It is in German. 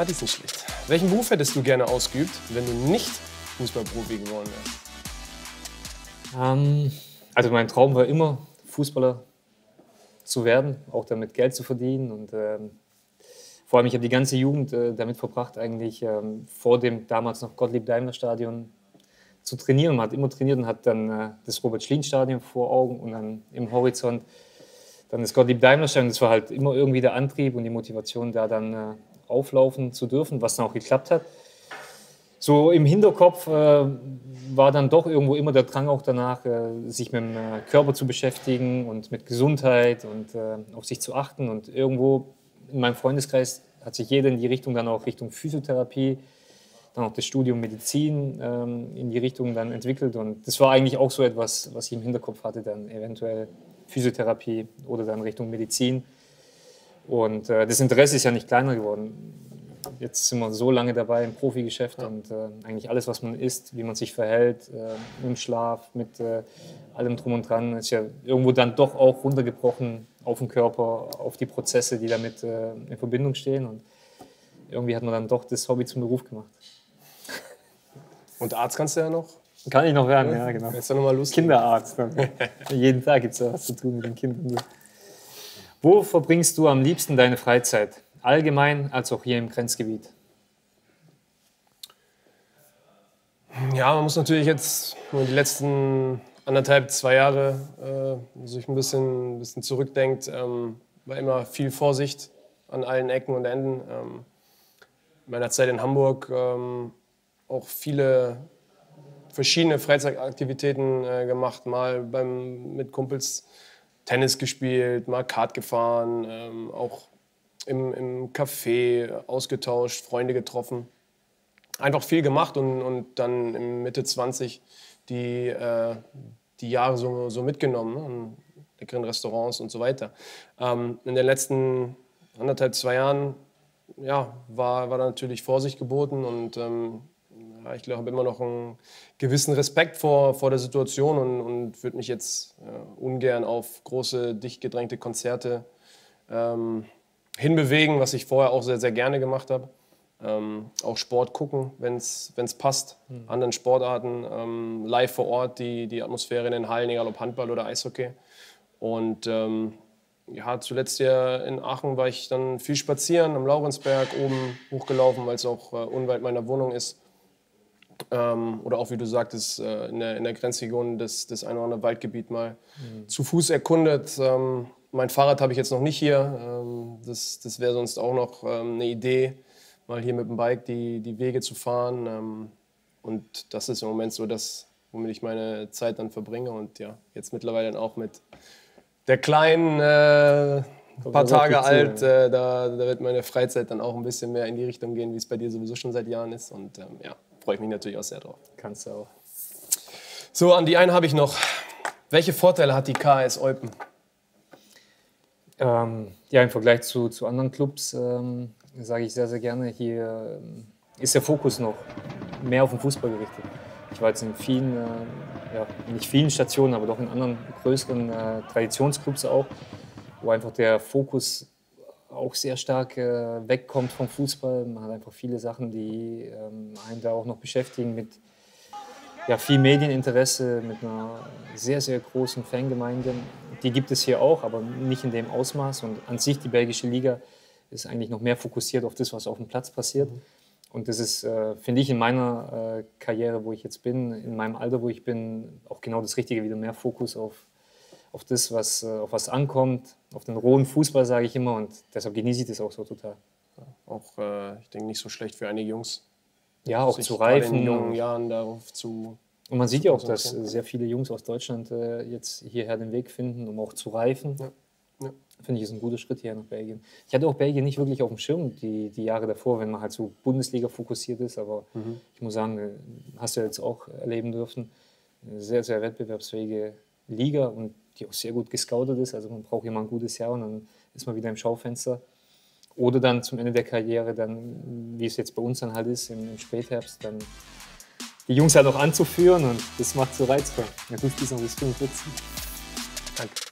die ist nicht schlecht. Welchen Beruf hättest du gerne ausgeübt, wenn du nicht Fußballprofi geworden wärst? Also mein Traum war immer, Fußballer zu werden, auch damit Geld zu verdienen. Und vor allem, ich habe die ganze Jugend damit verbracht, eigentlich vor dem damals noch Gottlieb-Daimler-Stadion zu trainieren. Man hat immer trainiert und hat dann das Robert-Schlien-Stadion vor Augen und dann im Horizont dann das Gottlieb-Daimler-Stadion. Das war halt immer irgendwie der Antrieb und die Motivation, da dann auflaufen zu dürfen, was dann auch geklappt hat. So im Hinterkopf war dann doch irgendwo immer der Drang auch danach, sich mit dem Körper zu beschäftigen und mit Gesundheit und auf sich zu achten. Und irgendwo in meinem Freundeskreis hat sich jeder in die Richtung dann auch Richtung Physiotherapie, dann auch das Studium Medizin in die Richtung dann entwickelt. Und das war eigentlich auch so etwas, was ich im Hinterkopf hatte, dann eventuell Physiotherapie oder dann Richtung Medizin. Und das Interesse ist ja nicht kleiner geworden. Jetzt sind wir so lange dabei im Profigeschäft und eigentlich alles, was man isst, wie man sich verhält, im Schlaf, mit allem drum und dran, ist ja irgendwo dann doch auch runtergebrochen auf den Körper, auf die Prozesse, die damit in Verbindung stehen. Und irgendwie hat man dann doch das Hobby zum Beruf gemacht. Und Arzt kannst du ja noch? Kann ich noch werden, ja, genau. Jetzt noch mal lustig. Kinderarzt. Jeden Tag gibt es ja was zu tun mit den Kindern. Wo verbringst du am liebsten deine Freizeit? Allgemein als auch hier im Grenzgebiet? Ja, man muss natürlich jetzt nur die letzten 1,5–2 Jahre, sich ein bisschen zurückdenkt, war immer viel Vorsicht an allen Ecken und Enden. In meiner Zeit in Hamburg auch viele verschiedene Freizeitaktivitäten gemacht, mal mit Kumpels Tennis gespielt, mal Kart gefahren, auch im Café ausgetauscht, Freunde getroffen. Einfach viel gemacht und dann in Mitte 20 die Jahre so mitgenommen, ne? In leckeren Restaurants und so weiter. In den letzten 1,5–2 Jahren ja, war da natürlich Vorsicht geboten und ja, ich glaube, ich habe immer noch einen gewissen Respekt vor der Situation und würde mich jetzt ungern auf große, dicht gedrängte Konzerte hinbewegen, was ich vorher auch sehr, sehr gerne gemacht habe. Auch Sport gucken, wenn es passt, anderen Sportarten, live vor Ort, die Atmosphäre in den Hallen, egal ob Handball oder Eishockey. Und ja, zuletzt hier in Aachen war ich dann viel spazieren, am Laurenzberg oben hochgelaufen, weil es auch unweit meiner Wohnung ist. Oder auch, wie du sagtest, in der Grenzregion das ein oder andere Waldgebiet mal zu Fuß erkundet. Mein Fahrrad habe ich jetzt noch nicht hier. Das wäre sonst auch noch eine Idee, mal hier mit dem Bike die Wege zu fahren. Und das ist im Moment so das, womit ich meine Zeit dann verbringe. Und ja, jetzt mittlerweile dann auch mit der Kleinen, ein paar Tage alt, da wird meine Freizeit dann auch ein bisschen mehr in die Richtung gehen, wie es bei dir sowieso schon seit Jahren ist. Und ja, freue ich mich natürlich auch sehr drauf. Kannst du auch. So, an die eine habe ich noch. Welche Vorteile hat die KS Eupen? Ja, im Vergleich zu anderen Clubs sage ich sehr, sehr gerne, hier ist der Fokus noch mehr auf den Fußball gerichtet. Ich war jetzt in vielen, ja, nicht vielen Stationen, aber doch in anderen größeren Traditionsclubs auch, wo einfach der Fokus auch sehr stark wegkommt vom Fußball. Man hat einfach viele Sachen, die einen da auch noch beschäftigen mit ja, viel Medieninteresse, mit einer sehr, sehr großen Fangemeinde. Die gibt es hier auch, aber nicht in dem Ausmaß. Und an sich, die belgische Liga ist eigentlich noch mehr fokussiert auf das, was auf dem Platz passiert. Und das ist, finde ich, in meiner Karriere, wo ich jetzt bin, in meinem Alter, wo ich bin, auch genau das Richtige, wieder mehr Fokus auf das, auf was ankommt, auf den rohen Fußball, sage ich immer. Und deshalb genieße ich das auch so total. Auch, ich denke, nicht so schlecht für einige Jungs. Ja, auch zu reifen. In jungen Jahren darauf zu... Und man sieht ja auch, dass sehr viele Jungs aus Deutschland jetzt hierher den Weg finden, um auch zu reifen. Ja. Ja. Finde ich, ist ein guter Schritt hier nach Belgien. Ich hatte auch Belgien nicht wirklich auf dem Schirm die Jahre davor, wenn man halt so Bundesliga fokussiert ist. Aber ich muss sagen, hast du ja jetzt auch erleben dürfen, eine sehr, sehr wettbewerbsfähige Liga und die auch sehr gut gescoutet ist. Also man braucht immer ein gutes Jahr und dann ist man wieder im Schaufenster. Oder dann zum Ende der Karriere, dann, wie es jetzt bei uns dann halt ist, im Spätherbst, dann die Jungs halt auch anzuführen und das macht so reizvoll. Ja, gut, bis noch bis 45. Danke.